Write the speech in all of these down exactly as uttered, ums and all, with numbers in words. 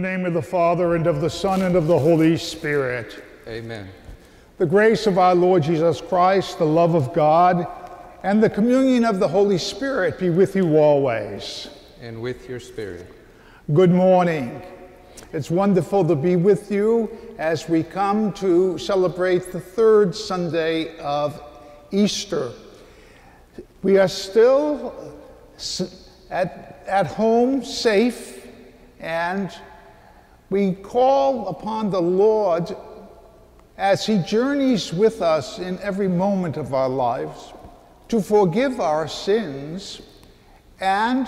name of the Father, and of the Son, and of the Holy Spirit. Amen. The grace of our Lord Jesus Christ, the love of God, and the communion of the Holy Spirit be with you always. And with your spirit. Good morning. It's wonderful to be with you as we come to celebrate the third Sunday of Easter. We are still at, at home, safe, and we call upon the Lord as he journeys with us in every moment of our lives to forgive our sins and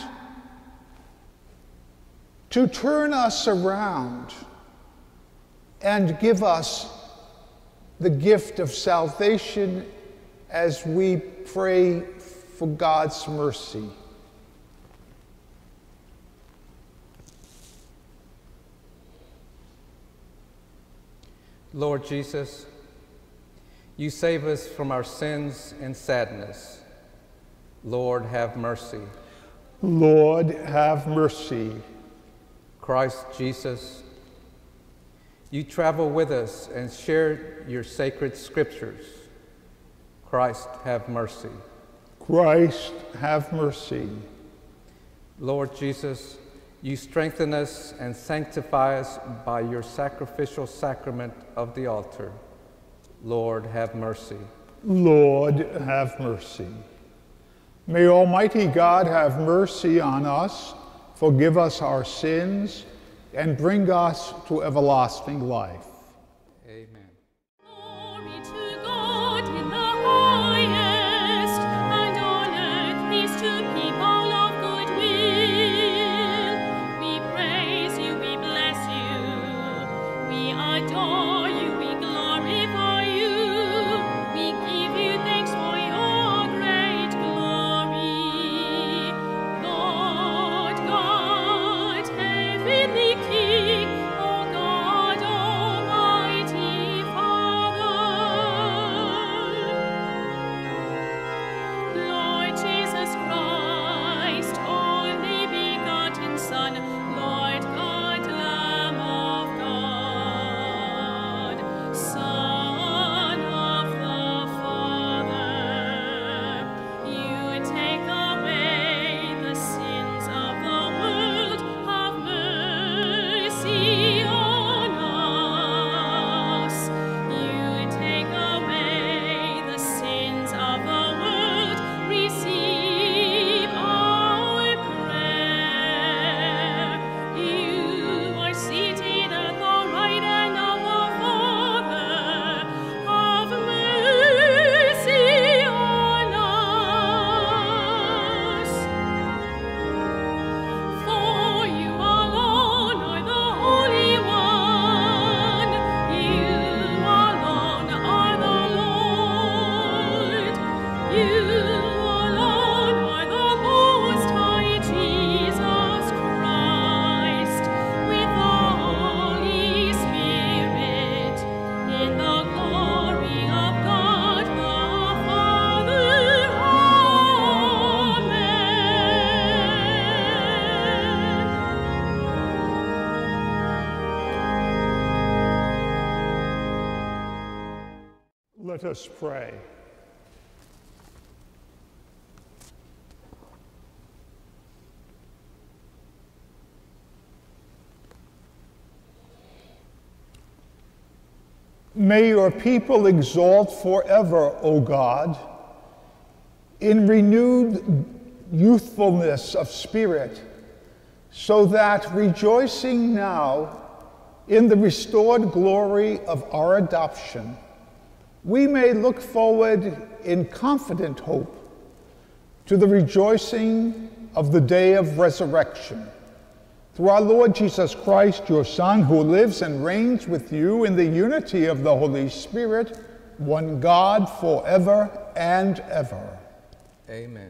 to turn us around and give us the gift of salvation as we pray for God's mercy. Lord Jesus, you save us from our sins and sadness. Lord, have mercy. Lord, have mercy. Christ Jesus, you travel with us and share your sacred scriptures. Christ, have mercy. Christ, have mercy. Lord Jesus, you strengthen us and sanctify us by your sacrificial sacrament of the altar. Lord, have mercy. Lord, have mercy. May Almighty God have mercy on us, forgive us our sins, and bring us to everlasting life. Amen. Glory to God in the highest, and on earth peace to people of good will. We praise you, we bless you, we adore you, we glorify you, we give you thanks for your great glory. Lord God, heavenly King, O God Almighty Father, Lord Jesus Christ, only begotten Son, Lord God, Lamb of God, Son of the Father, you take away the sins of the world. Have mercy on us. You take away the sins of the world. Receive our prayer. You are seated at the right hand of the Father. Have mercy on us. For you alone are the Holy One. You alone are the Lord. You alone are the Most High Jesus Christ, with the Holy Spirit, in the glory of God the Father. Amen. Let us pray. May your people exalt forever, O God, in renewed youthfulness of spirit, so that rejoicing now in the restored glory of our adoption, we may look forward in confident hope to the rejoicing of the day of resurrection. Through our Lord Jesus Christ, your Son, who lives and reigns with you in the unity of the Holy Spirit, one God, forever and ever. Amen.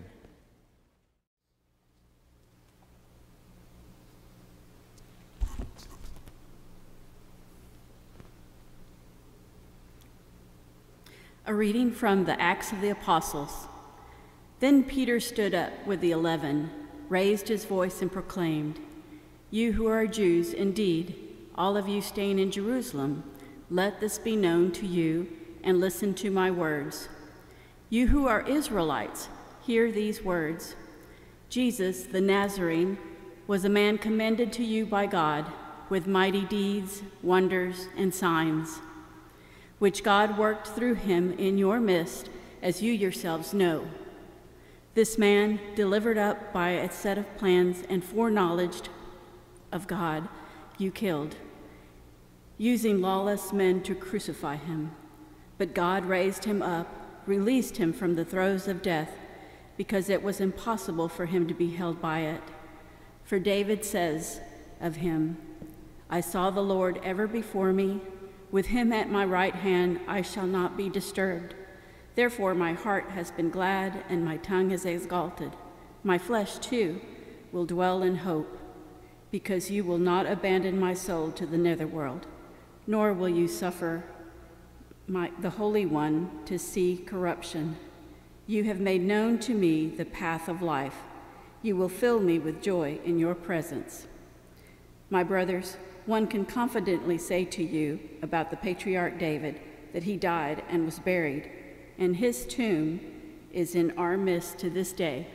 A reading from the Acts of the Apostles. Then Peter stood up with the eleven, raised his voice and proclaimed, You who are Jews, indeed, all of you staying in Jerusalem, let this be known to you and listen to my words. You who are Israelites, hear these words. Jesus, the Nazarene, was a man commended to you by God with mighty deeds, wonders, and signs, which God worked through him in your midst, as you yourselves know. This man, delivered up by a set of plans and foreknowledge of God, you killed, using lawless men to crucify him. But God raised him up, released him from the throes of death, because it was impossible for him to be held by it. For David says of him, I saw the Lord ever before me. With him at my right hand I shall not be disturbed. Therefore my heart has been glad and my tongue is exalted. My flesh, too, will dwell in hope, because you will not abandon my soul to the netherworld, nor will you suffer my, the Holy One to see corruption. You have made known to me the path of life. You will fill me with joy in your presence. My brothers, one can confidently say to you about the patriarch David that he died and was buried, and his tomb is in our midst to this day.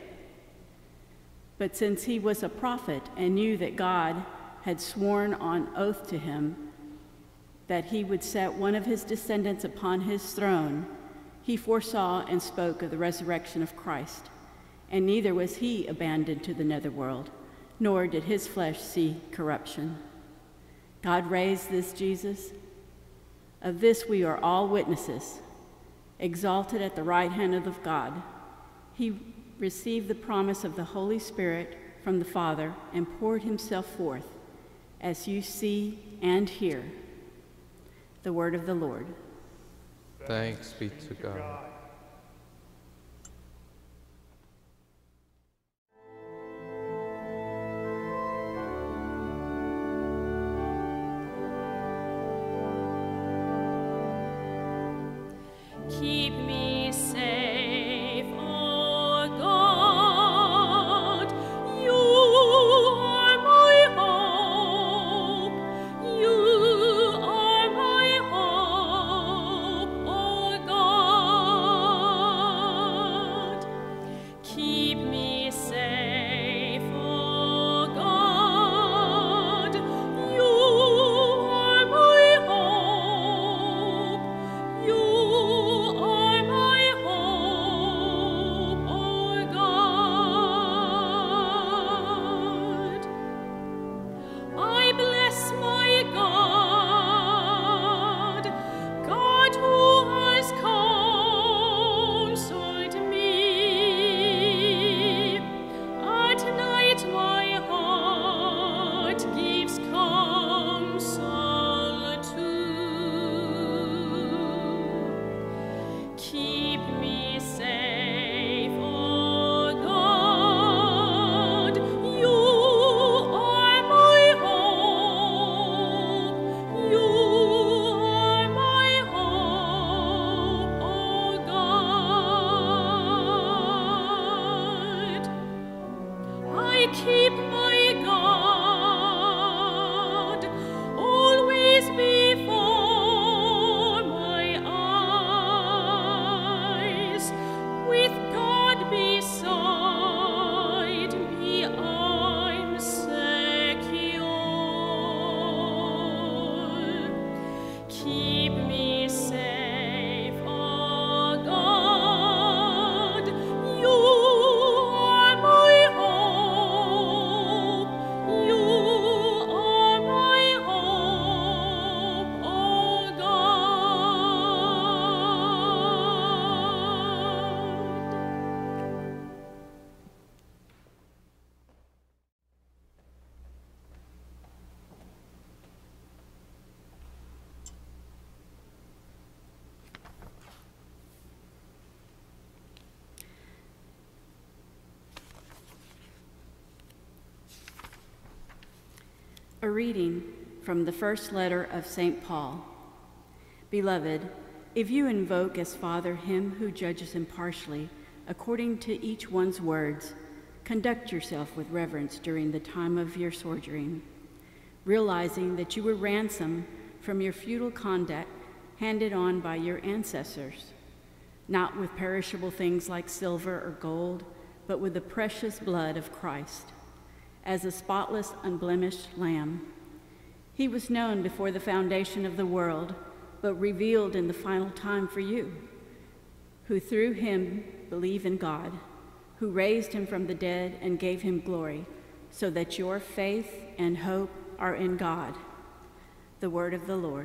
But since he was a prophet and knew that God had sworn on oath to him that he would set one of his descendants upon his throne, he foresaw and spoke of the resurrection of Christ. And neither was he abandoned to the netherworld, nor did his flesh see corruption. God raised this Jesus. Of this we are all witnesses. Exalted at the right hand of God, he received the promise of the Holy Spirit from the Father and poured himself forth, as you see and hear. The word of the Lord. Thanks be to God. Keep me safe, O God. You are my hope. You are my hope, O God. Keep me safe, O God. You are my hope. You are my hope, O God. I bless my God, God who has counseled me. At night my heart gives counsel too. Keep me safe, O God. You are my hope. You are my hope, O God. I keep my God always before my eyes. With God beside me, I'm secure. Keep me safe, O God. You are my hope. You are my hope, O God. A reading from the first letter of Saint Paul. Beloved, if you invoke as Father him who judges impartially, according to each one's words, Conduct yourself with reverence during the time of your sojourning, realizing that you were ransomed from your feudal conduct handed on by your ancestors, not with perishable things like silver or gold, but with the precious blood of Christ, as a spotless, unblemished lamb. He was known before the foundation of the world, but revealed in the final time for you, who through him believe in God, who raised him from the dead and gave him glory, so that your faith and hope are in God. The word of the Lord.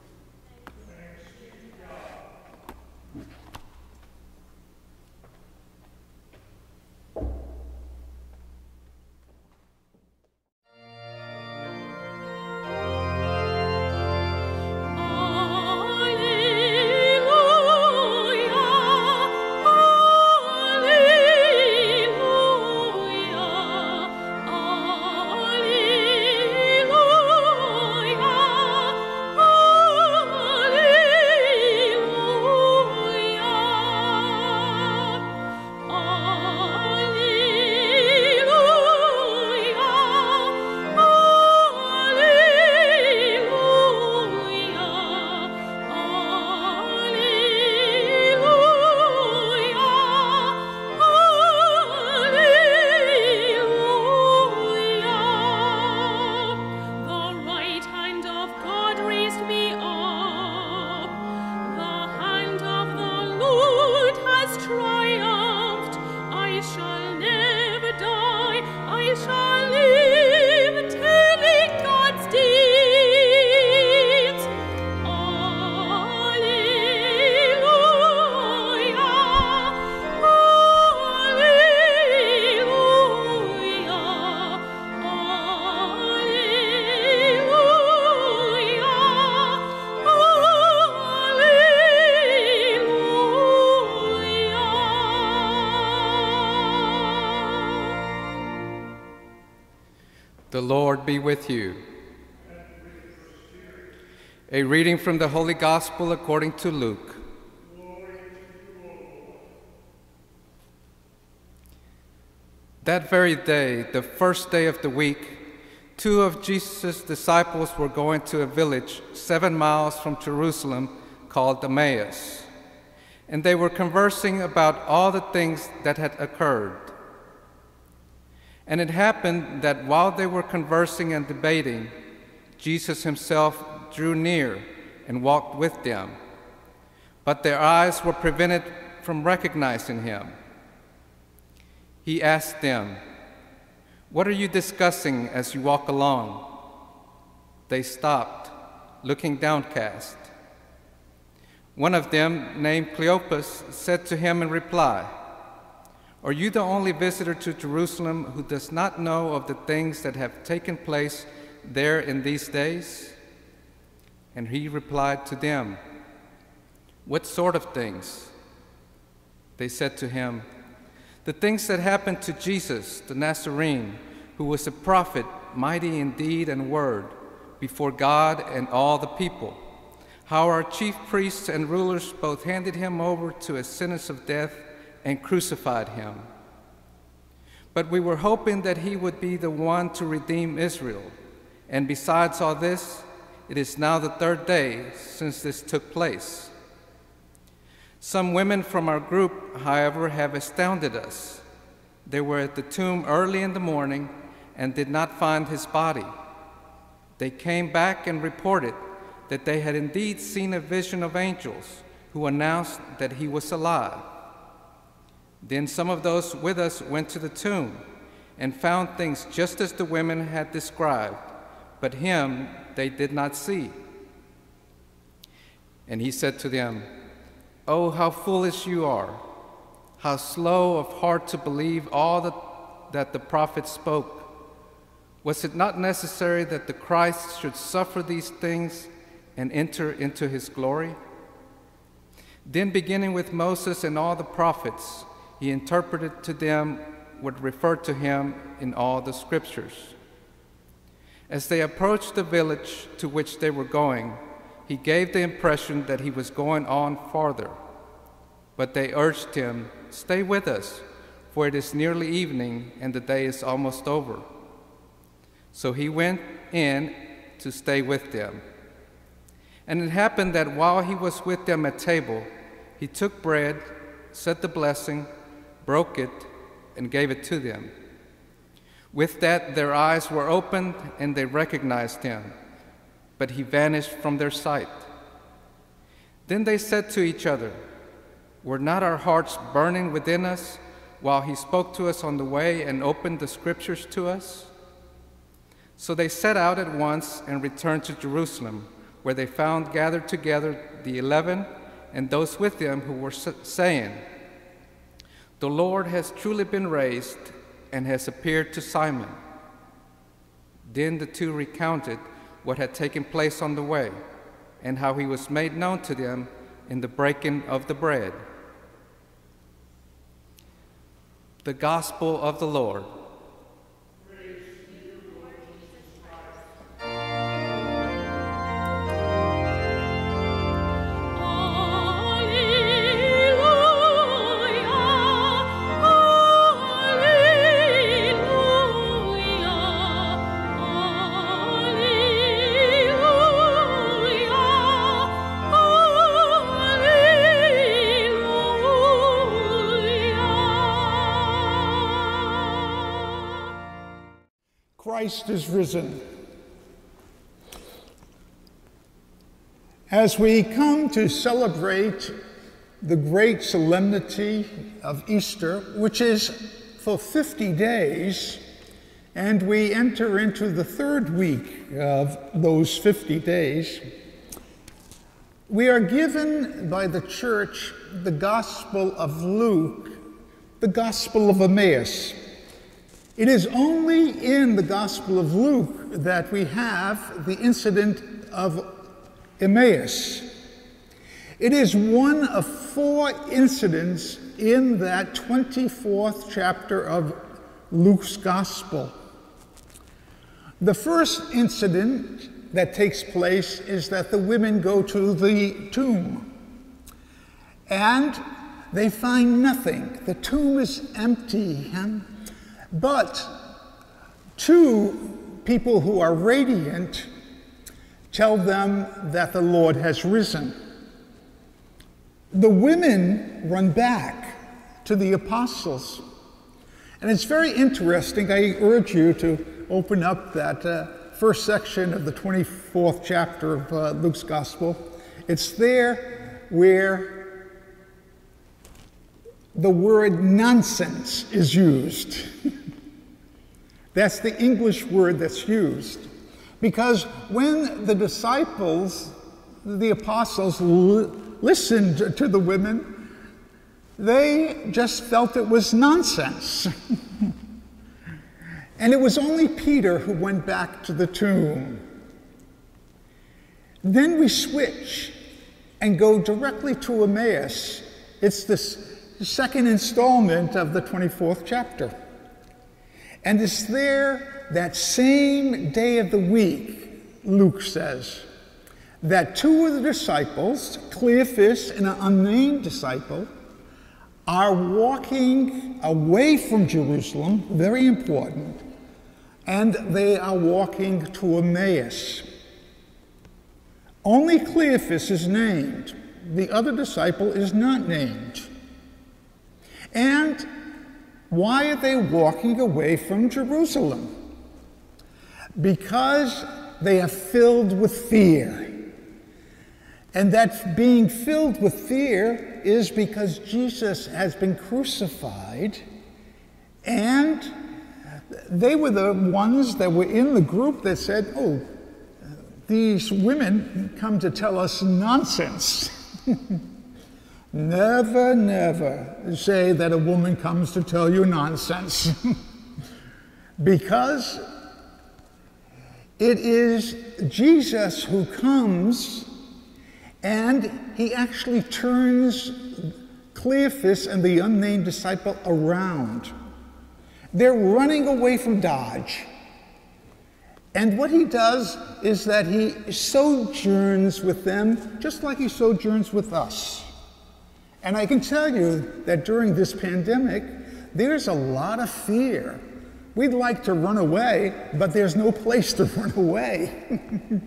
The Lord be with you. A reading from the Holy Gospel according to Luke. That very day, the first day of the week, two of Jesus' disciples were going to a village seven miles from Jerusalem called Emmaus, and they were conversing about all the things that had occurred. And it happened that while they were conversing and debating, Jesus himself drew near and walked with them, but their eyes were prevented from recognizing him. He asked them, "What are you discussing as you walk along?" They stopped, looking downcast. One of them, named Cleopas, said to him in reply, "Are you the only visitor to Jerusalem who does not know of the things that have taken place there in these days?" And he replied to them, "What sort of things?" They said to him, "The things that happened to Jesus, the Nazarene, who was a prophet, mighty in deed and word, before God and all the people. How our chief priests and rulers both handed him over to a sentence of death and crucified him. But we were hoping that he would be the one to redeem Israel. And besides all this, it is now the third day since this took place. Some women from our group, however, have astounded us. They were at the tomb early in the morning and did not find his body. They came back and reported that they had indeed seen a vision of angels who announced that he was alive. Then some of those with us went to the tomb and found things just as the women had described, but him they did not see." And he said to them, "Oh, how foolish you are, how slow of heart to believe all that, that the prophets spoke. Was it not necessary that the Christ should suffer these things and enter into his glory?" Then, beginning with Moses and all the prophets, he interpreted to them what referred to him in all the scriptures. As they approached the village to which they were going, he gave the impression that he was going on farther. But they urged him, "Stay with us, for it is nearly evening and the day is almost over. So he went in to stay with them. And it happened that while he was with them at table, he took bread, said the blessing, broke it, and gave it to them. With that, their eyes were opened and they recognized him, but he vanished from their sight. Then they said to each other, "Were not our hearts burning within us while he spoke to us on the way and opened the scriptures to us?" So they set out at once and returned to Jerusalem, where they found gathered together the eleven and those with them who were saying, "The Lord has truly been raised and has appeared to Simon." Then the two recounted what had taken place on the way and how he was made known to them in the breaking of the bread. The Gospel of the Lord. Christ is risen. As we come to celebrate the great solemnity of Easter, which is for fifty days, and we enter into the third week of those fifty days, we are given by the Church the Gospel of Luke, the Gospel of Emmaus. It is only in the Gospel of Luke that we have the incident of Emmaus. It is one of four incidents in that twenty-fourth chapter of Luke's Gospel. The first incident that takes place is that the women go to the tomb and they find nothing. The tomb is empty. But two people who are radiant tell them that the Lord has risen. The women run back to the apostles. And it's very interesting. I urge you to open up that uh, first section of the twenty-fourth chapter of uh, Luke's Gospel. It's there where the word nonsense is used. That's the English word that's used. Because when the disciples, the apostles, l- listened to the women, they just felt it was nonsense. And it was only Peter who went back to the tomb. Then we switch and go directly to Emmaus. It's the second installment of the twenty-fourth chapter. And it's there that same day of the week, Luke says, that two of the disciples, Cleophas and an unnamed disciple, are walking away from Jerusalem, very important, and they are walking to Emmaus. Only Cleophas is named. The other disciple is not named. And why are they walking away from Jerusalem? Because they are filled with fear. And that being filled with fear is because Jesus has been crucified, and they were the ones that were in the group that said, "Oh, these women come to tell us nonsense." Never, never say that a woman comes to tell you nonsense. Because it is Jesus who comes, and he actually turns Cleophas and the unnamed disciple around. They're running away from Dodge. And what he does is that he sojourns with them just like he sojourns with us. And I can tell you that during this pandemic, there's a lot of fear. We'd like to run away, but there's no place to run away.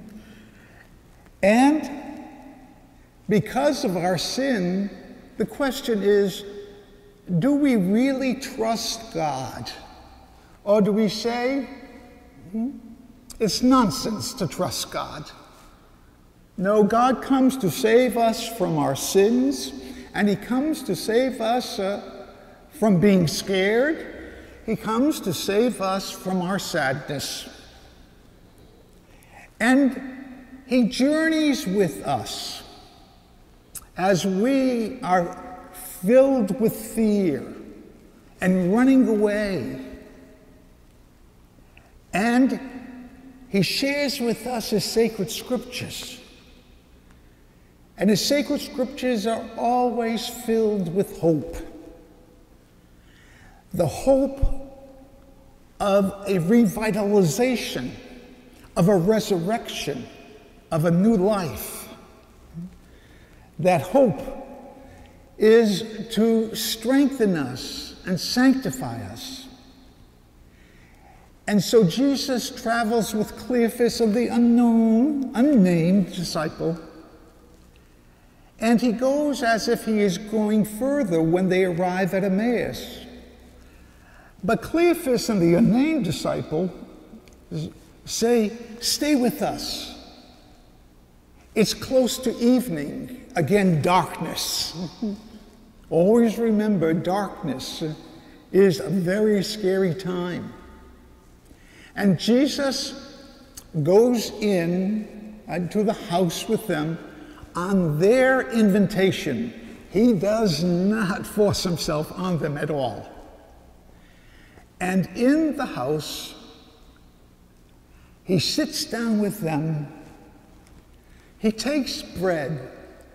And because of our sin, the question is, do we really trust God? Or do we say, hmm, it's nonsense to trust God? No, God comes to save us from our sins, and he comes to save us uh, from being scared. He comes to save us from our sadness. And he journeys with us as we are filled with fear and running away. And he shares with us his sacred scriptures. And his sacred scriptures are always filled with hope. The hope of a revitalization, of a resurrection, of a new life. That hope is to strengthen us and sanctify us. And so Jesus travels with Cleophas of the unknown, unnamed disciple, and he goes as if he is going further when they arrive at Emmaus. But Cleophas and the unnamed disciple say, stay with us. It's close to evening, again, darkness. Always remember, darkness is a very scary time. And Jesus goes in uh, to the house with them on their invitation. He does not force himself on them at all. And in the house, he sits down with them. He takes bread.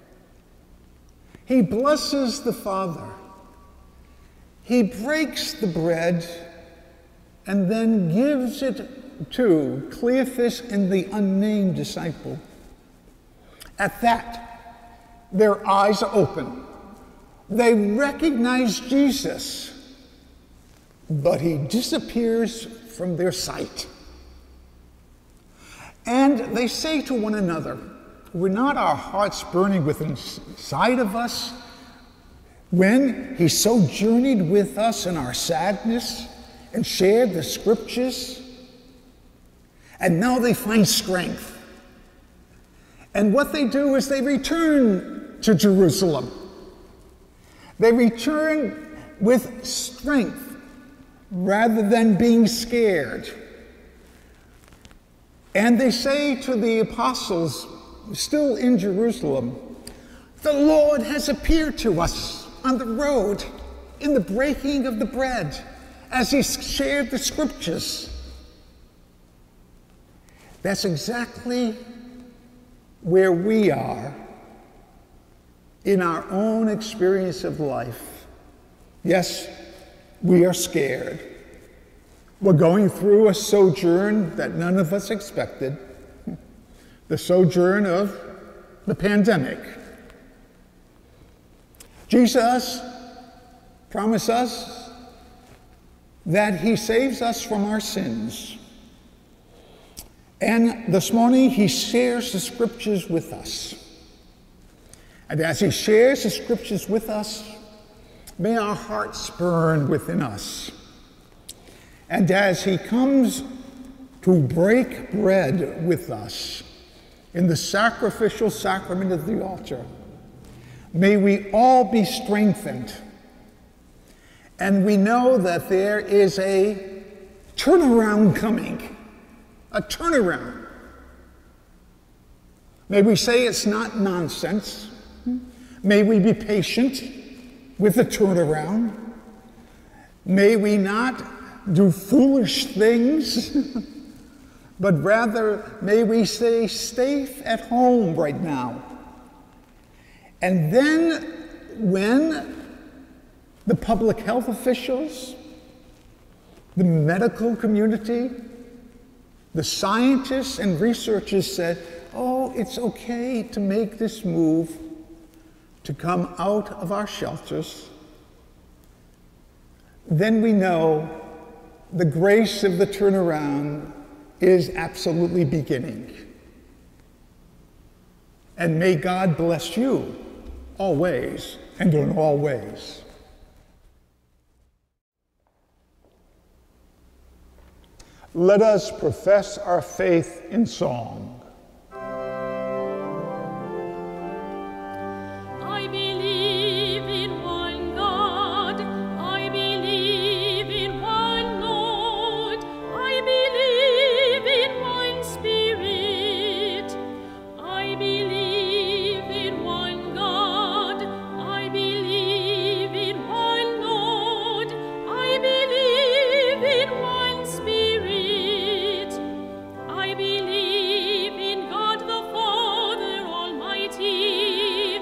He blesses the Father. He breaks the bread and then gives it to Cleophas and the unnamed disciple. At that, their eyes are open. They recognize Jesus, but he disappears from their sight. And they say to one another, were not our hearts burning within inside of us when he so journeyed with us in our sadness and shared the scriptures? And now they find strength. And what they do is they return to Jerusalem. They return with strength rather than being scared. And they say to the apostles, still in Jerusalem, the Lord has appeared to us on the road in the breaking of the bread as he shared the scriptures. That's exactly where we are in our own experience of life. Yes, we are scared. We're going through a sojourn that none of us expected, the sojourn of the pandemic. Jesus promised us that he saves us from our sins. And this morning, he shares the scriptures with us. And as he shares the scriptures with us, may our hearts burn within us. And as he comes to break bread with us in the sacrificial sacrament of the altar, may we all be strengthened. And we know that there is a turnaround coming. A turnaround. May we say it's not nonsense. May we be patient with the turnaround. May we not do foolish things, but rather may we stay safe at home right now. And then when the public health officials, the medical community, the scientists and researchers said, oh, it's okay to make this move to come out of our shelters, then we know the grace of the turnaround is absolutely beginning. And may God bless you always and in all ways. Let us profess our faith in song. I believe in one God. I believe in one Lord. I believe in one Spirit. I believe in one God. I believe in one Lord. I believe in one Spirit. I believe in God the Father Almighty,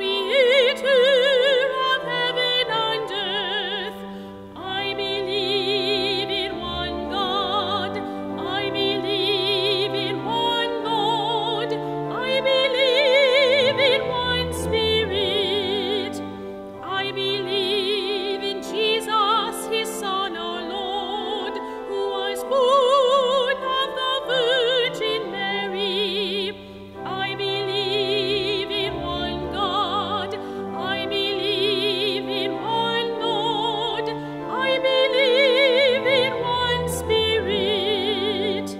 Creator of heaven and earth. I believe in one God. I believe in one Lord. I believe in one Spirit. I believe in Jesus, His Son, our Lord, who was born of the Virgin Mary. I believe in one God. I believe in one Lord. I believe in one Spirit,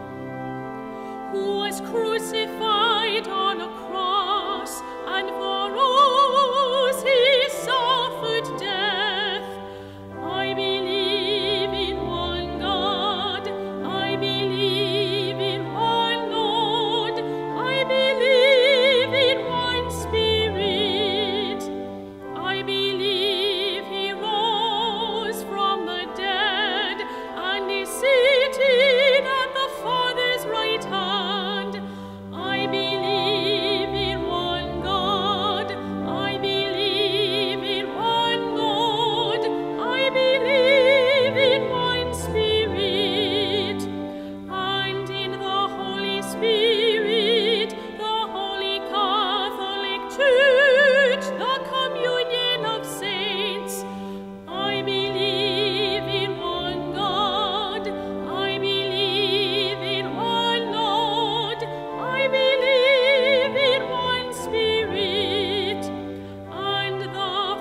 who was crucified on a cross, and for us He suffered death. I believe in one God. I believe in one Lord. I believe in one Spirit. I believe He rose from the dead and is seated at the Father's right hand. I believe in one God. I believe in one Lord. I believe in one Spirit, and in the Holy Spirit, the Holy Catholic Church, the communion of saints. I believe in one God. I believe in one Lord. I believe in one Spirit, and the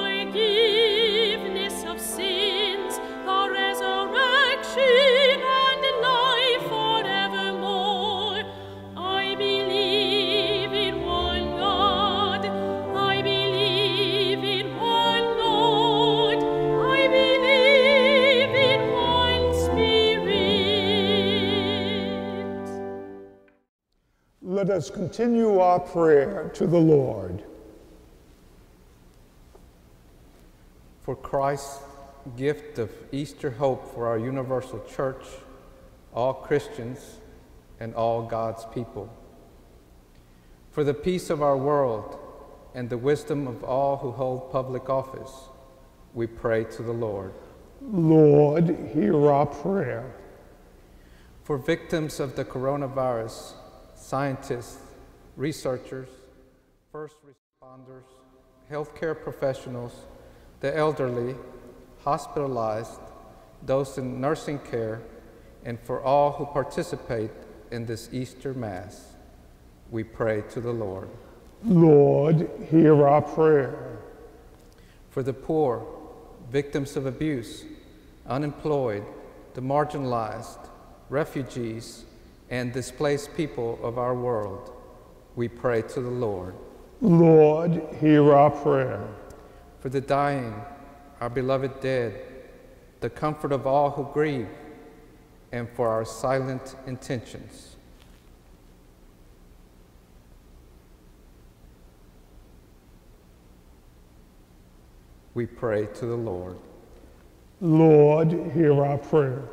forgiveness of sins, the resurrection and life forevermore. I believe in one God. I believe in one Lord. I believe in one Spirit. Let us continue our prayer to the Lord. For Christ's gift of Easter hope for our universal church, all Christians, and all God's people. For the peace of our world and the wisdom of all who hold public office, we pray to the Lord. Lord, hear our prayer. For victims of the coronavirus, scientists, researchers, first responders, healthcare professionals, the elderly, hospitalized, those in nursing care, and for all who participate in this Easter Mass, we pray to the Lord. Lord, hear our prayer. For the poor, victims of abuse, unemployed, the marginalized, refugees, and displaced people of our world, we pray to the Lord. Lord, hear our prayer. For the dying, our beloved dead, the comfort of all who grieve, and for our silent intentions. We pray to the Lord. Lord, hear our prayer.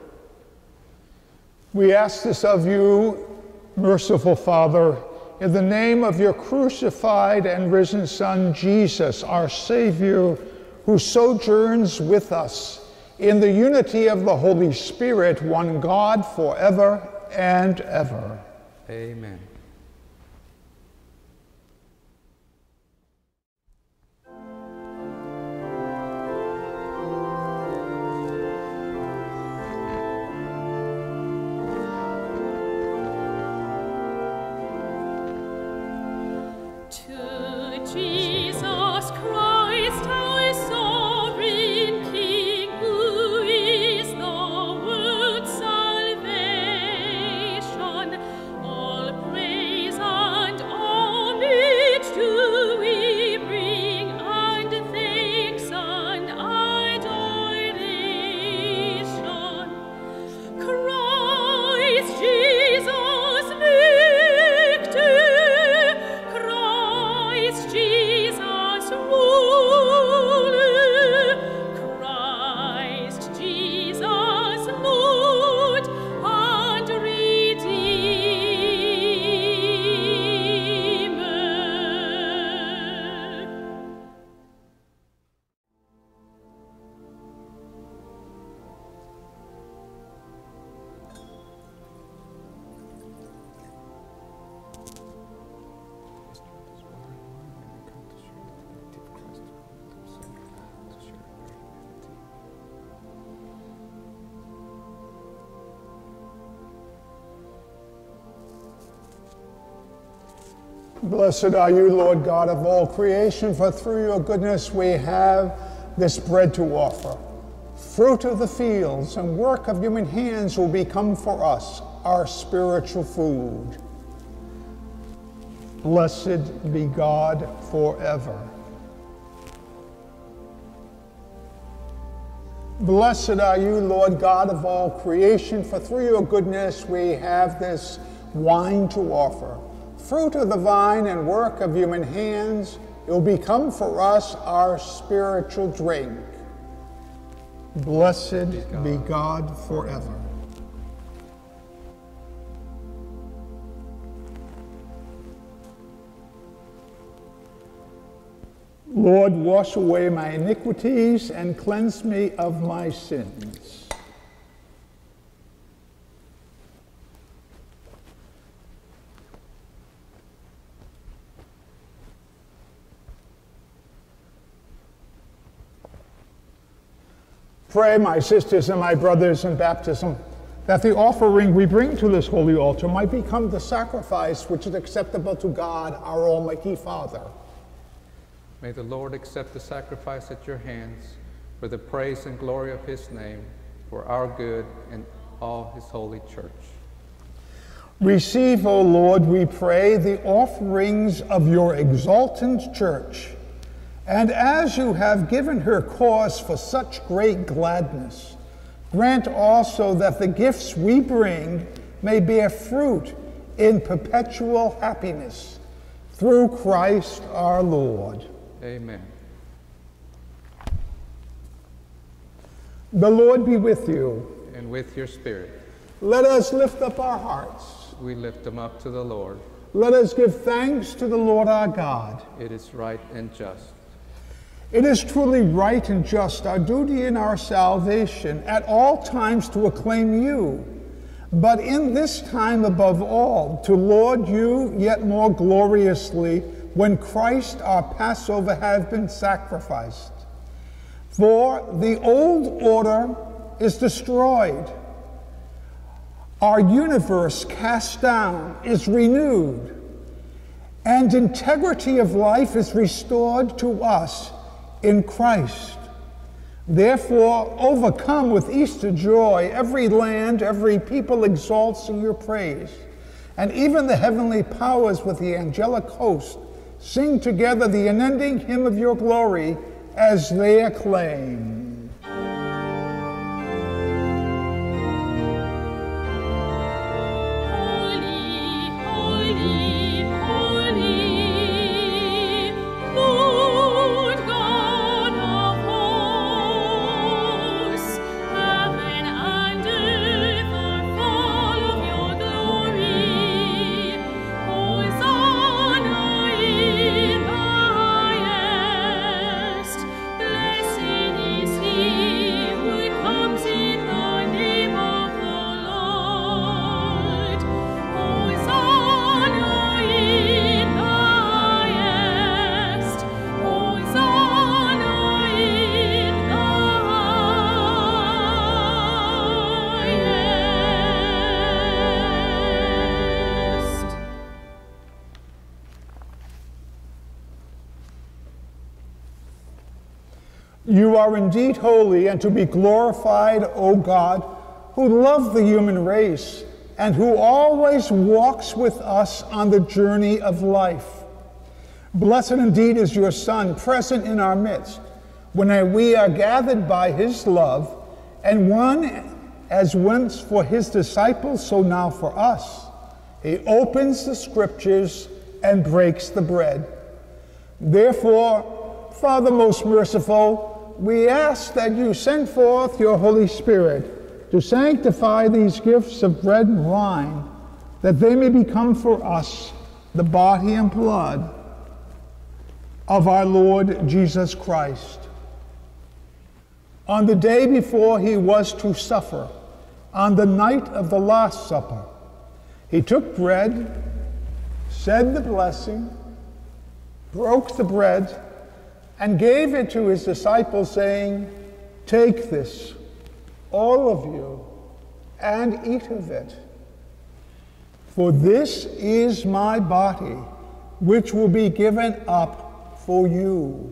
We ask this of you, merciful Father, in the name of your crucified and risen Son, Jesus, our Savior, who sojourns with us in the unity of the Holy Spirit, one God, forever and ever. Amen. Christ Jesus rule, Christ Jesus Lord and Redeemer. Blessed are you, Lord God of all creation, for through your goodness we have this bread to offer. Fruit of the fields and work of human hands will become for us our spiritual food. Blessed be God forever. Blessed are you, Lord God of all creation, for through your goodness we have this wine to offer. Fruit of the vine and work of human hands, it will become for us our spiritual drink. Blessed be God forever. Lord, wash away my iniquities and cleanse me of my sins. Pray, my sisters and my brothers in baptism, that the offering we bring to this holy altar might become the sacrifice which is acceptable to God, our Almighty Father. May the Lord accept the sacrifice at your hands for the praise and glory of his name, for our good and all his holy church. Receive, O Lord, we pray, the offerings of your exultant church, and as you have given her cause for such great gladness, grant also that the gifts we bring may bear fruit in perpetual happiness. Through Christ our Lord. Amen. The Lord be with you. And with your spirit. Let us lift up our hearts. We lift them up to the Lord. Let us give thanks to the Lord our God. It is right and just. It is truly right and just, our duty and our salvation, at all times to acclaim you, but in this time above all, to laud you yet more gloriously when Christ our Passover hath been sacrificed. For the old order is destroyed, our universe cast down is renewed, and integrity of life is restored to us in Christ. Therefore, overcome with Easter joy, every land, every people exalts in your praise, and even the heavenly powers with the angelic host sing together the unending hymn of your glory as they acclaim. You are indeed holy and to be glorified, O God, who love the human race and who always walks with us on the journey of life. Blessed indeed is your Son, present in our midst, when we are gathered by his love, and one as once for his disciples, so now for us. He opens the scriptures and breaks the bread. Therefore, Father most merciful, we ask that you send forth your Holy Spirit to sanctify these gifts of bread and wine, that they may become for us the body and blood of our Lord Jesus Christ. On the day before he was to suffer, on the night of the Last Supper, he took bread, said the blessing, broke the bread, and gave it to his disciples, saying, "Take this, all of you, and eat of it. For this is my body, which will be given up for you."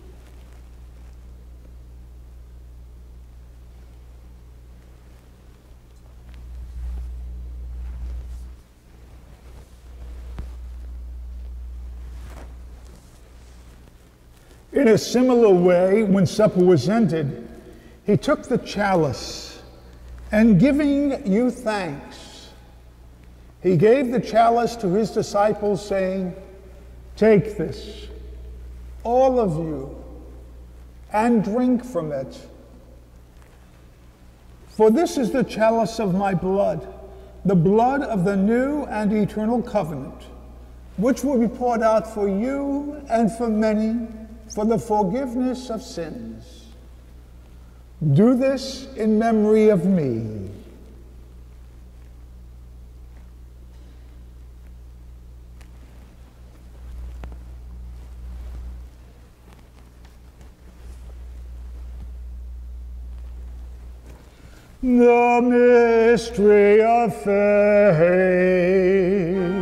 In a similar way, when supper was ended, he took the chalice, and giving you thanks, he gave the chalice to his disciples, saying, "Take this, all of you, and drink from it. For this is the chalice of my blood, the blood of the new and eternal covenant, which will be poured out for you and for many for the forgiveness of sins. Do this in memory of me." The mystery of faith.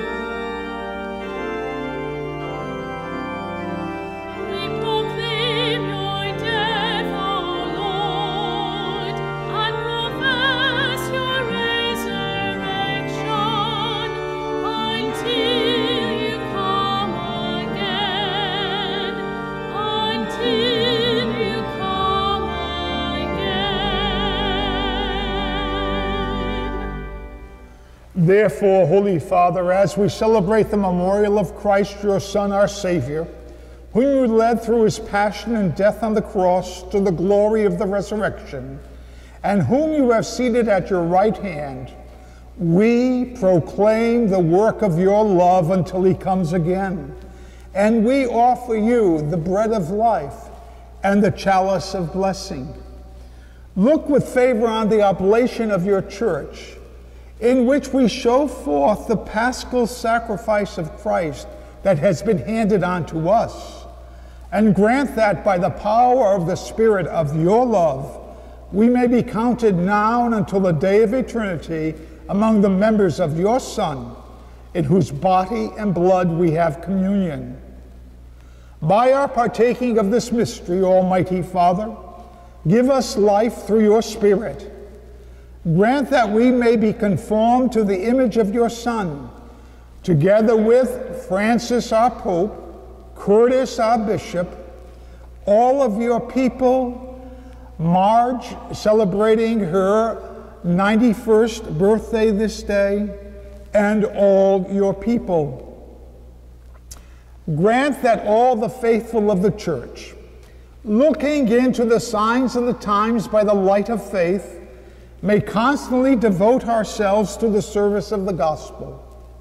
Therefore, Holy Father, as we celebrate the memorial of Christ, your Son, our Savior, whom you led through his passion and death on the cross to the glory of the resurrection, and whom you have seated at your right hand, we proclaim the work of your love until he comes again. And we offer you the bread of life and the chalice of blessing. Look with favor on the oblation of your church, in which we show forth the paschal sacrifice of Christ that has been handed on to us, and grant that by the power of the Spirit of your love, we may be counted now and until the day of eternity among the members of your Son, in whose body and blood we have communion. By our partaking of this mystery, Almighty Father, give us life through your Spirit. Grant that we may be conformed to the image of your Son, together with Francis our Pope, Curtis our Bishop, all of your people, Marge celebrating her ninety-first birthday this day, and all your people. Grant that all the faithful of the Church, looking into the signs of the times by the light of faith, may constantly devote ourselves to the service of the gospel.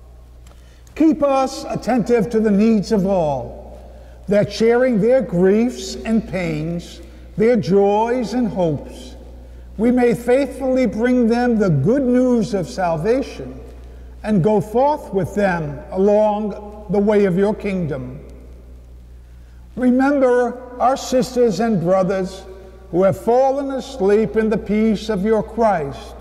Keep us attentive to the needs of all, that sharing their griefs and pains, their joys and hopes, we may faithfully bring them the good news of salvation and go forth with them along the way of your kingdom. Remember our sisters and brothers who have fallen asleep in the peace of your Christ,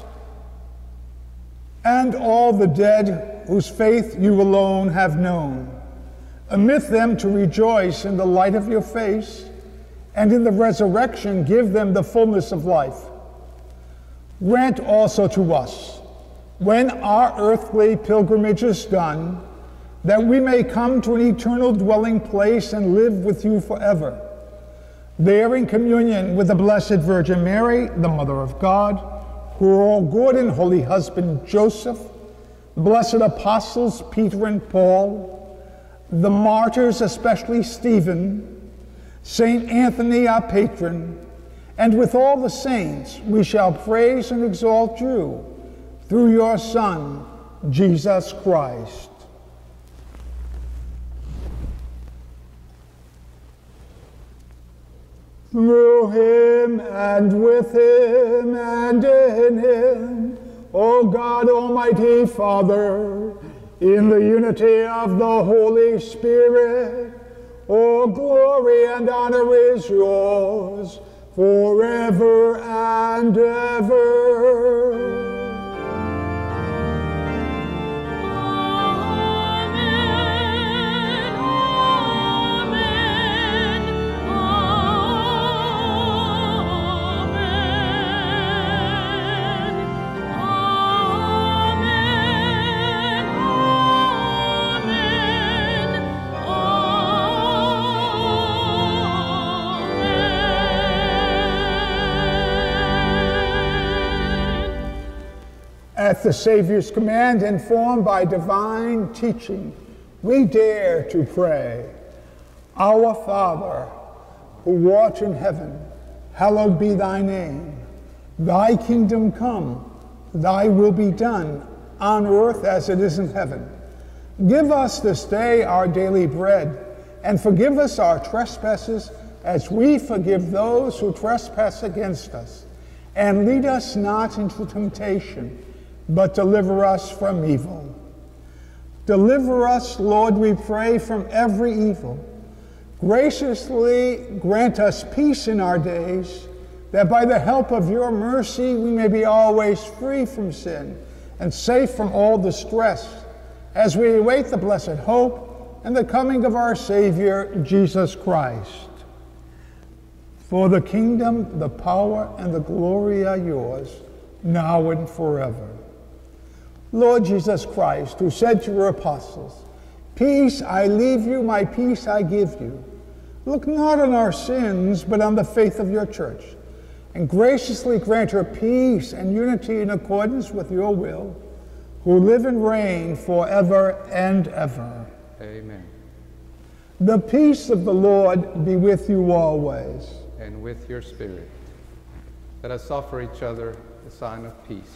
and all the dead whose faith you alone have known. Admit them to rejoice in the light of your face, and in the resurrection give them the fullness of life. Grant also to us, when our earthly pilgrimage is done, that we may come to an eternal dwelling place and live with you forever. There in communion with the Blessed Virgin Mary, the Mother of God, who are all good and holy husband Joseph, the blessed apostles Peter and Paul, the martyrs, especially Stephen, Saint Anthony, our patron, and with all the saints, we shall praise and exalt you through your Son, Jesus Christ. Through him and with him and in him, O God, Almighty Father, in the unity of the Holy Spirit, all glory and honor is yours forever and ever. At the Savior's command, informed by divine teaching, we dare to pray. Our Father, who art in heaven, hallowed be thy name. Thy kingdom come, thy will be done, on earth as it is in heaven. Give us this day our daily bread, and forgive us our trespasses as we forgive those who trespass against us. And lead us not into temptation, but deliver us from evil. Deliver us, Lord, we pray, from every evil. Graciously grant us peace in our days, that by the help of your mercy we may be always free from sin and safe from all distress, as we await the blessed hope and the coming of our Savior, Jesus Christ. For the kingdom, the power, and the glory are yours, now and forever. Lord Jesus Christ, who said to your apostles, "Peace I leave you, my peace I give you," look not on our sins, but on the faith of your church, and graciously grant her peace and unity in accordance with your will, who live and reign forever and ever. Amen. The peace of the Lord be with you always. And with your spirit. Let us offer each other the sign of peace.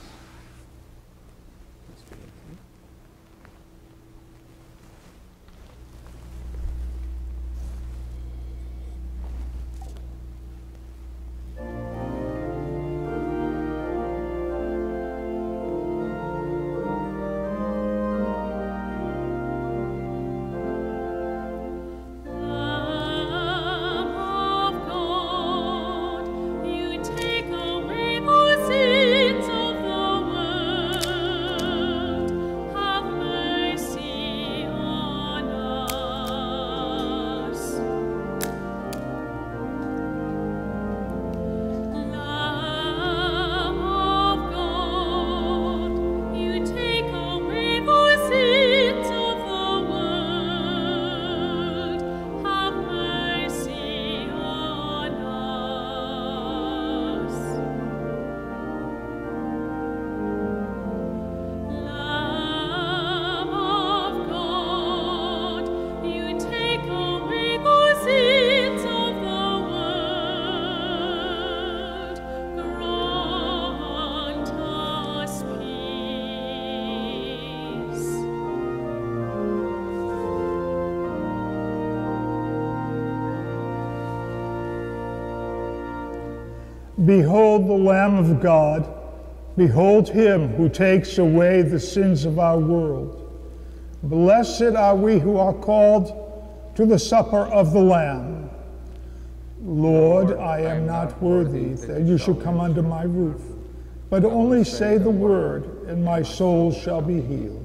Behold the Lamb of God. Behold him who takes away the sins of our world. Blessed are we who are called to the supper of the Lamb. Lord, I am not worthy that you should come under my roof, but only say the word, and my soul shall be healed.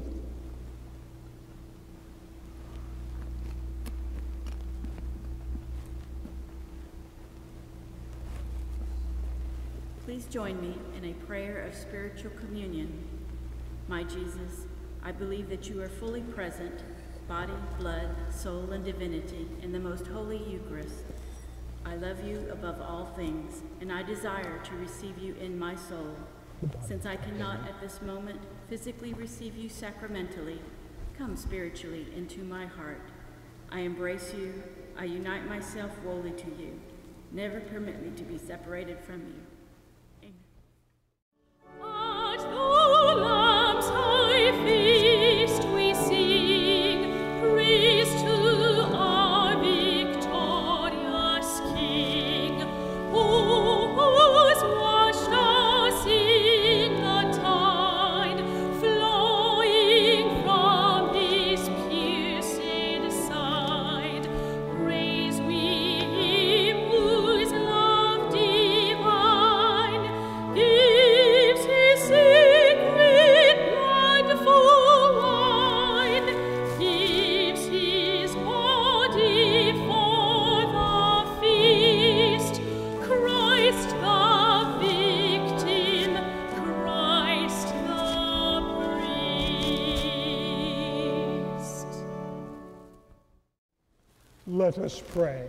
Please join me in a prayer of spiritual communion. My Jesus, I believe that you are fully present, body, blood, soul, and divinity, in the most holy Eucharist. I love you above all things, and I desire to receive you in my soul. Since I cannot at this moment physically receive you sacramentally, come spiritually into my heart. I embrace you. I unite myself wholly to you. Never permit me to be separated from you. At the Lamb's high feast we sing praise to our victorious King, who has washed us in the tide flowing from his pierced side. Praise we him whose love divine gives his sacred blood for wine, gives his body for the feast. Christ the victim, Christ the priest. Let us pray.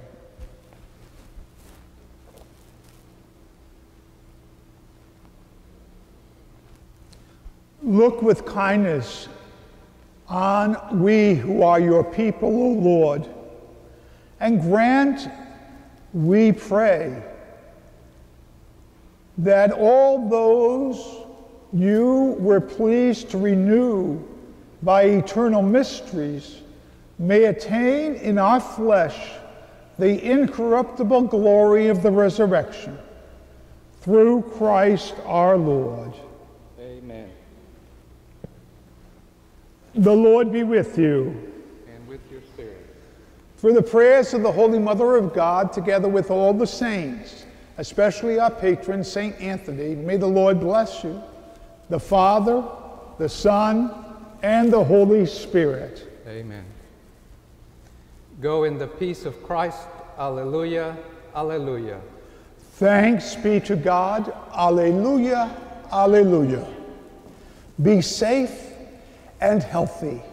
Look with kindness on we who are your people, O Lord, and grant, we pray, that all those you were pleased to renew by eternal mysteries may attain in our flesh the incorruptible glory of the resurrection. Through Christ our Lord. Amen. The Lord be with you. And with your spirit. For the prayers of the Holy Mother of God, together with all the saints, especially our patron, Saint Anthony, may the Lord bless you, the Father, the Son, and the Holy Spirit. Amen. Go in the peace of Christ. Alleluia, alleluia. Thanks be to God. Alleluia, alleluia. Be safe and healthy.